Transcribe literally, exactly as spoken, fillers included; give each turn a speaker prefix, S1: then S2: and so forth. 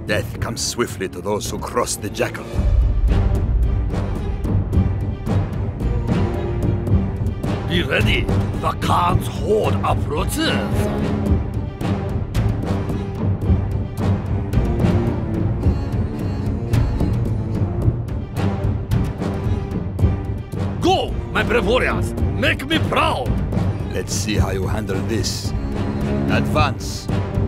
S1: Death comes swiftly to those who cross the Jackal.
S2: Be ready! The Khan's horde approaches! Go, my brave warriors! Make me proud!
S1: Let's see how you handle this. Advance!